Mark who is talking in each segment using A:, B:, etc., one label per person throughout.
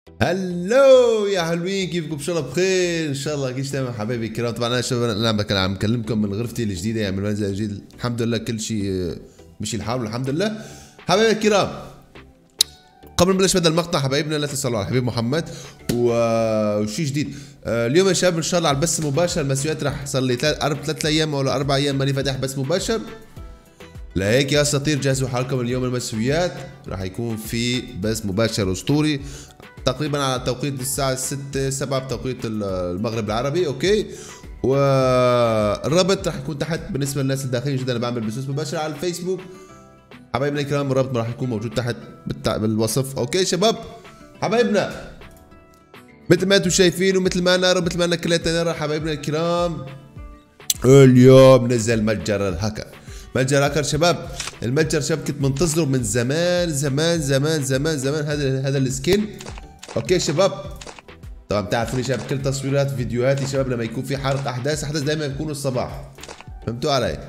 A: هلو يا حلوين، كيفكم؟ ان شاء الله بخير، ان شاء الله كل شيء تمام حبايبي الكرام. طبعا انا شباب انا عم بكلمكم من غرفتي الجديده، يعني من المنزل الجديد. الحمد لله كل شيء مشي الحال والحمد لله. حبايبي الكرام، قبل ما نبلش هذا المقطع حبايبنا لا تنسوا على حبيب محمد وشيء جديد. اليوم يا شباب ان شاء الله على البث المباشر المسويات راح صار لي 3 ايام ولا 4 ايام ماني فاتح بث مباشر. لهيك يا اساطير جهزوا حالكم، اليوم المسويات راح يكون في بث مباشر اسطوري تقريبا على توقيت الساعة 6 7 بتوقيت المغرب العربي، اوكي. والرابط راح يكون تحت بالنسبة للناس الداخلين جدا. انا بعمل بثوث مباشرة على الفيسبوك حبايبنا الكرام، الرابط راح يكون موجود تحت بالوصف، اوكي شباب حبايبنا. مثل ما انتم شايفين ومثل ما نرى مثل ما انا كلياتنا نرى حبايبنا الكرام، اليوم نزل متجر الهاكر. متجر هاكر شباب، المتجر شباب كنت منتظره من زمان زمان زمان زمان زمان، هذا السكين، اوكي شباب. طبعا بتعرفوني شباب كل تصويرات فيديوهاتي شباب لما يكون في حرق احداث دائما بيكونوا الصباح، فهمتوا علي؟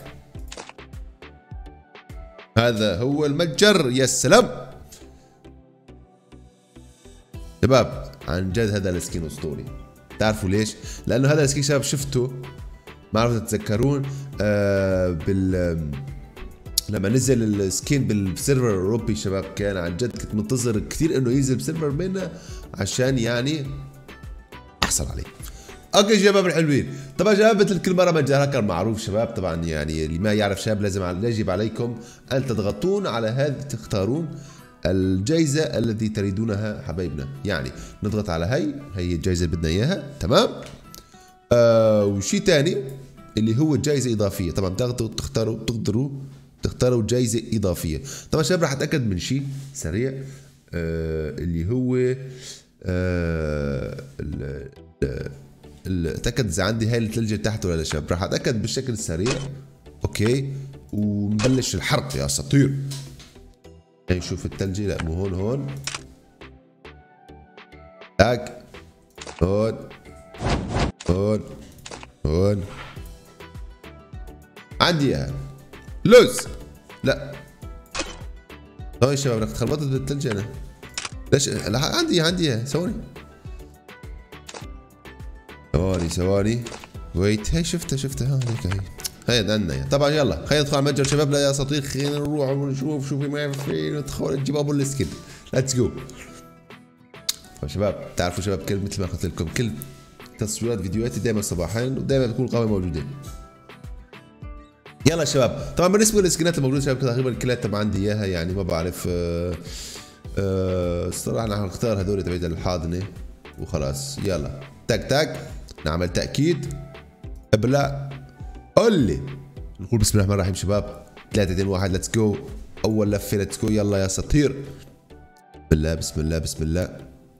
A: هذا هو المتجر، يا سلام شباب. عن جد هذا السكين اسطوري. تعرفوا ليش؟ لانه هذا السكين شباب شفته، ما عرفت تتذكرون لما نزل السكين بالسيرفر الاوروبي شباب، كان عن جد كنت منتظر كثير انه ينزل بسيرفر منا عشان يعني احصل عليه. اوكي شباب الحلوين، طبعا شباب مثل كل مره متجر هاكر معروف شباب. طبعا يعني اللي ما يعرف شباب لازم يجب عليكم ان تضغطون على هذه، تختارون الجائزه التي تريدونها حبايبنا. يعني نضغط على هي الجائزه اللي بدنا اياها، تمام. وشيء ثاني اللي هو جائزه اضافيه. طبعا تقدروا تختاروا جائزه اضافيه. طبعا شباب راح اتاكد من شيء سريع، اللي هو اتاكد اذا عندي هاي الثلجه تحت ولا لا شباب. راح اتاكد بالشكل سريع، اوكي، ونبلش الحرق يا اساطير. نشوف الثلجه، لا مو هون تاك، هون عندي اياها. لوز لا هاي شباب، انا خربطت بالثلجه انا. ليش؟ لا عندي اياها، ثواني ويت. هي شفتها هي عندنا اياها. طبعا يلا خلينا ندخل على المتجر شباب. لا يا اساطير خلينا نروح ونشوف شو في ما فين، ندخل نجيب ابو السكن. ليتس جو شباب. تعرفوا شباب مثل ما قلت لكم كل تصويرات فيديوهاتي دائما صباحين ودائما بتكون القائمه موجوده. يلا شباب، طبعا بالنسبه للسكنات الموجوده شباب تقريبا كلها عندي اياها، يعني ما بعرف. الصراحه انا هختار هذول تبعت الحاضنه وخلاص. يلا تاك نعمل تاكيد. ابلع قول لي، نقول بسم الله الرحمن الرحيم شباب. 3 2 1 ليتس جو. اول لفه ليتس جو. يلا يا سطير، بسم الله.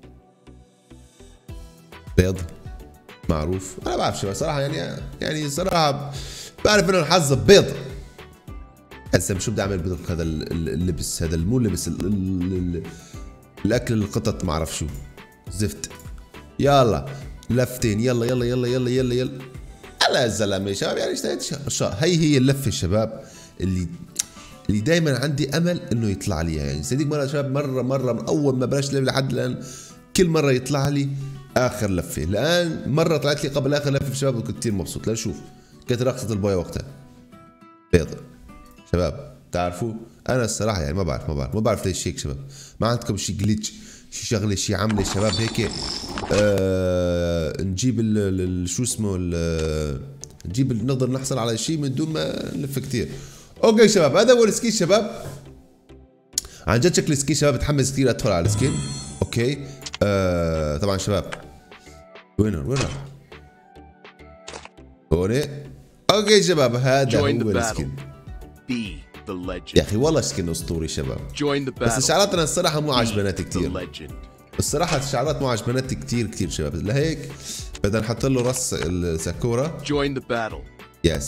A: بيض معروف، انا بعرف شباب صراحه، يعني صراحه بعرف انه الحظ بيض. هسه شو بدي اعمل هذا اللبس، هذا مو لبس، الاكل القطط ما اعرف شو زفت. يلا لفتين، يلا يلا يا زلمه شباب. يعني هي اللفه الشباب اللي دائما عندي امل انه يطلع لي، يعني صدق مره شباب، مره من اول ما بلشت لحد الان كل مره يطلع لي اخر لفه. الان مره طلعت لي قبل اخر لفه شباب وكنت كثير مبسوط. لنشوف كانت رقصه البويه وقتها بيض شباب. تعرفوا انا الصراحه يعني ما بعرف ليش هيك شباب. ما عندكم شيء جليتش، شيء شغله، شيء عمله شباب هيك؟ نجيب شو اسمه، نقدر نحصل على شيء من دون ما نلف كثير. اوكي شباب، هذا هو السكين شباب. عن جد شكل السكين شباب بتحمس كثير ادخل على السكين، اوكي. طبعا شباب وين راح؟ هون. اوكي شباب، هذا هو السكين. يا اخي والله سكين اسطوري شباب، بس شعراتنا الصراحه مو عجبناتي كثير. الصراحه الشعرات مو عجبناتي كثير شباب. لهيك بدنا نحط له راس الساكورا. يا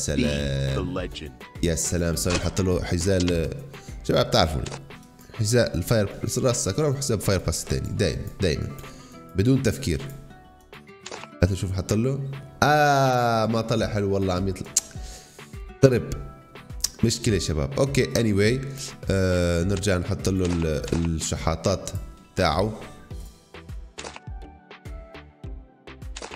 A: سلام صار نحط له حذاء شباب. بتعرفوا حذاء الفاير، راس ساكورا وحذاء فاير باس الثاني دائما بدون تفكير. هات نشوف حط له. ما طلع حلو والله، عم يطلع طرب، مشكلة شباب. اوكي anyway، نرجع نحط له الشحاطات تاعه.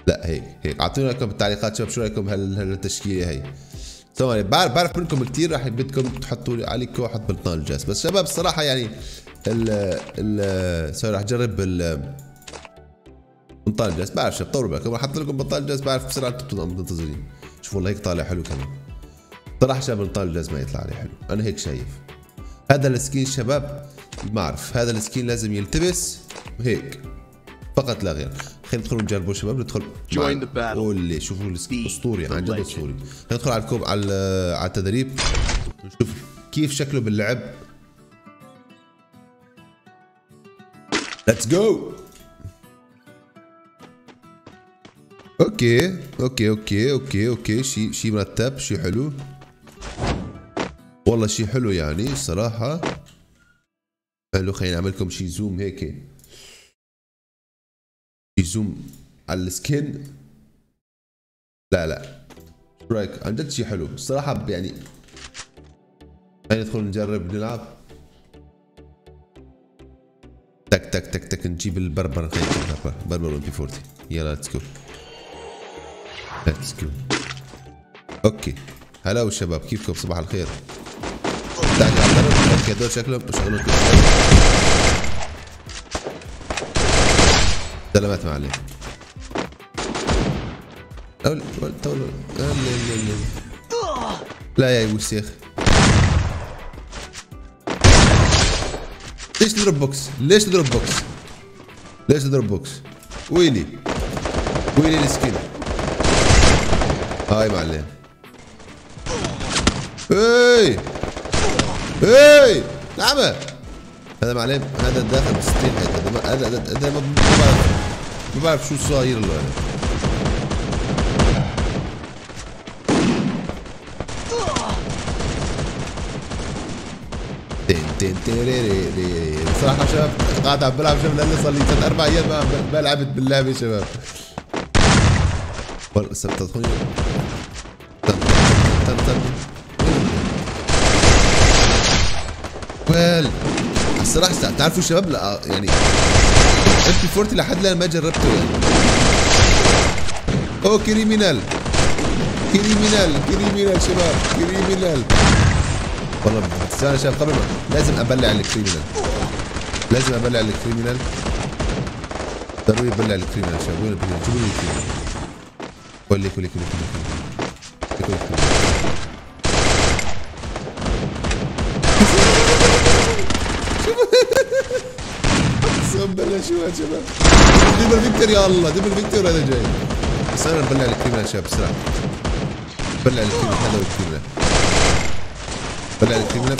A: لا هيك اعطونا لكم بالتعليقات شباب شو رايكم هالتشكيله هي. ثواني بعرف منكم كثير راح بدكم تحطوا عليكم واحد بنطال الجاز، بس شباب الصراحه يعني ال راح اجرب بنطال الجاز. بعرف شباب طولوا بالكم، راح احط لكم بنطال الجاز بعرف بسرعه انتم منتظرين. شوفوا والله هيك طالع حلو كمان صراحه شباب. بنطال الجاز ما يطلع عليه حلو، انا هيك شايف. هذا السكين شباب ما اعرف، هذا السكين لازم يلتبس هيك فقط لا غير. خلينا ندخل نجربه شباب. ندخل قولي شوفوا السكين اسطوري عن جد اسطوري. ندخل على الكوب على التدريب نشوف كيف شكله باللعب. ليتس جو. اوكي شيء مرتب، شيء حلو والله، شيء حلو يعني الصراحة حلو. خليني اعمل لكم شيء زوم هيك، شيء زوم على السكين. لا شو رايك؟ عن جد شيء حلو الصراحة يعني. خلينا ندخل نجرب نلعب. تك تك تك تك نجيب البربر. بربر MP 40. يلا ليتس جو. اوكي هلا والشباب كيفكم؟ صباح الخير. تعالوا نجرب. اوكي هدول شكلهم شغلهم سلامات معلم. لا يا ابو الشيخ ليش تضرب بوكس؟ ليش تضرب بوكس؟ ويلي السكين هاي معلم. هي نعمة هذا معلم. هذا داخل ب 60 حته. هذا ما بعرف شو صاير له. تين صراحة شباب قاعد عم بلعب شباب لاني صار لي 3-4 ايام ما لعبت باللعبة شباب. والله لسه بتدخلوني ويل الصراحة تعرفوا شباب لا يعني MP 40 لحد الآن ما جربته يعني. اوه كريمينال شباب والله استنى شباب قبل ما لازم ابلع الكريمينال. ضروري ابلع الكريمينال شباب. وين جيبوا لي الكريمينال. وليك اقسم بالله شو يا شباب. دبل فيكتور يا الله، دبل فيكتور هذا جاي. بس انا ببلع الكريمينال شباب بسرعه. بلع الكريمينال هذا والكريمينال. بلع الكريمينال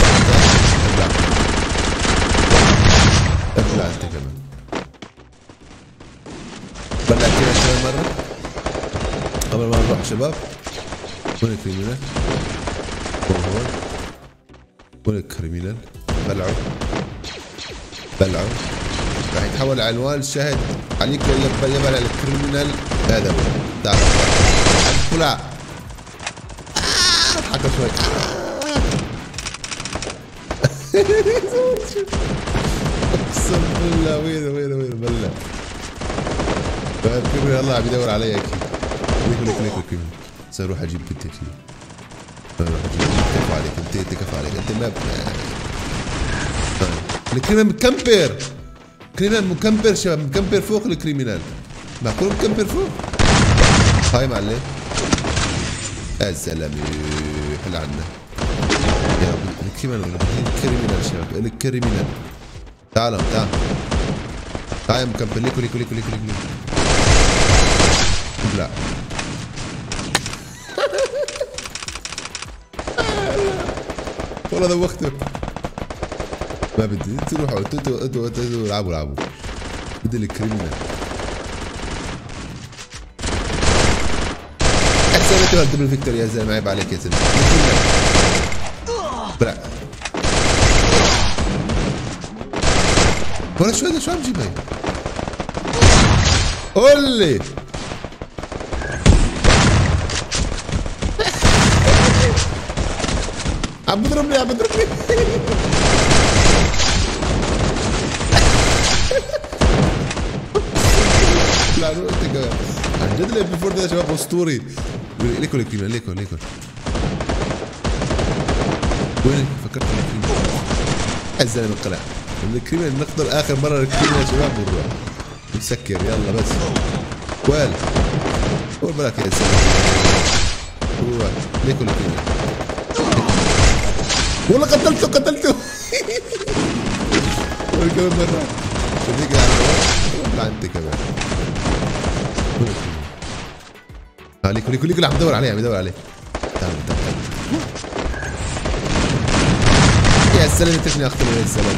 A: ابلع انت كمان. بلع الكريمينال كمان مره قبل ما نروح شباب. وين الكريمينال؟ وين الكريمينال؟ بلعوا راح يتحول عنوان الشاهد عليك يبلع الكريمينال. هذا هو تعال بلع. حكى شوي. اقسم بالله وين بلع. الكريمينال الله عم يدور علي اكيد. ليك الكريمينال. سأروح اجيب بنتي فيه. كفى عليك انت ما الكريمينال مكمبر شباب. مكمبر فوق الكريمينال. معقول مكمبر فوق؟ هاي معلم. يا زلمه حل عنا يا رب. الكريمينال شباب الكريمينال. تعال يا مكمبر. ليكو لا والله ذوقته. ما بدي تروحوا انتوا العبوا. بدي الكريمينال. احسن انتوا الدبل فيكتور يا زلمه عيب عليك يا زلمه. بلا ولا شو هذا شو عم تجيب هي؟ قولي عم بضربني لا روح انت كمان. عن جد الام بي 4 ده يا شباب اسطوري. ليكو الكريمه ليكو وين فكرت الكريمه؟ الزلمه طلع الكريمه نقدر اخر مره الكريمه يا شباب ونروح نسكر يلا بس. وين؟ قول بالك يا زلمه. هو ليكو الكريمه والله قتلته كمان مرة شديك على الوقت انت كمان. ليكو عم بدور عليه تعال يا سلام تشني اختي يا سلام.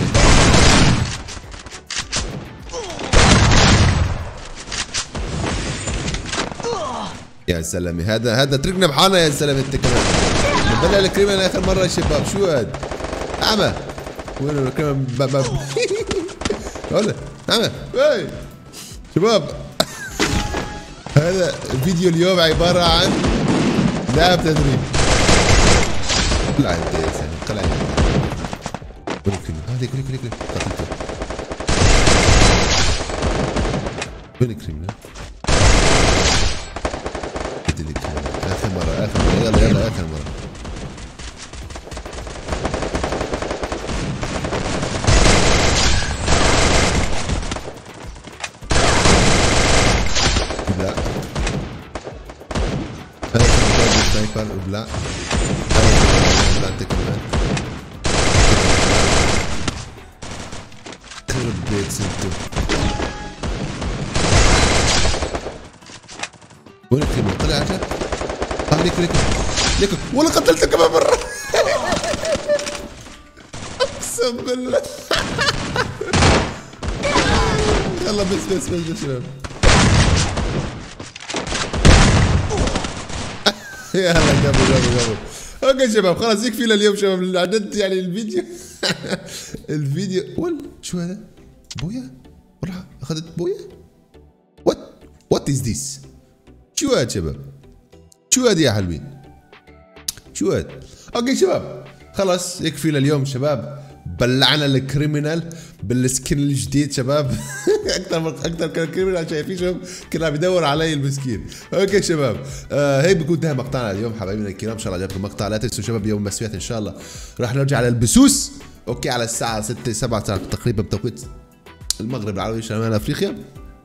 A: يا سلامي هذا تركنا بحالنا يا سلام انت كمان. بنبلع الكريمه لاخر مره يا شباب. شو هاد؟ اعمى وين الكريمه ولا اعمى هاي شباب. هذا فيديو اليوم عباره عن لاعب تدريب. طلع انت يا سلام طلع. وين الكريمه؟ هذيك قتلته. وين الكريمه؟ اخر مرة يلا اخر مرة. لا هذا سنايبر وبلا انت كمان. خرب بيت سنتو. وين الكريمة؟ طلع عجل؟ ليكو والله قتلته كمان مرة. اقسم بالله. يلا بس شباب. يا هلا قبل. اوكي شباب خلاص يكفي لليوم شباب. عن جد يعني الفيديو شو هذا؟ بويا؟ والله اخذت بويا؟ وات از ذيس؟ شو هاد شباب؟ شو هاد يا حلوين؟ شو هاد؟ اوكي شباب خلاص يكفي لليوم شباب. بلعنا الكريمنال بالسكن الجديد شباب. اكثر كان كريمنال شايفين شباب كنا بدور علي المسكين. اوكي شباب هيك بيكون انتهى مقطعنا اليوم حبايبنا الكرام. ان شاء الله عجبكم المقطع. لا تنسوا شباب يوم المسويات ان شاء الله راح نرجع على البسوس. اوكي على الساعه 6 7 تقريبا بتوقيت المغرب العربي شمال افريقيا.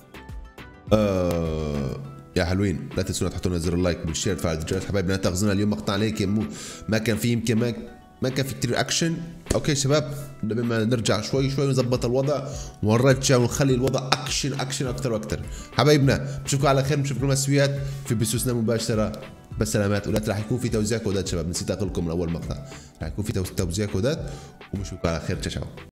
A: يا حلوين لا تنسوا تحطوا لنا زر اللايك بالشير تفعيل الجرس حبايبنا. لا تغزونا اليوم مقطعنا هيك ما كان في يمكن ما كان في كثير اكشن. اوكي شباب لما نرجع شوي ونظبط الوضع ونرجع ونخلي الوضع اكشن اكثر واكثر حبايبنا. بشوفكم على خير بنشوفكم مسويات في بثوثنا مباشره. بالسلامات. ولا راح يكون في توزيع كودات شباب. نسيت اقول لكم من اول مقطع راح يكون في توزيع كودات. وبنشوفكم على خير. تشاو.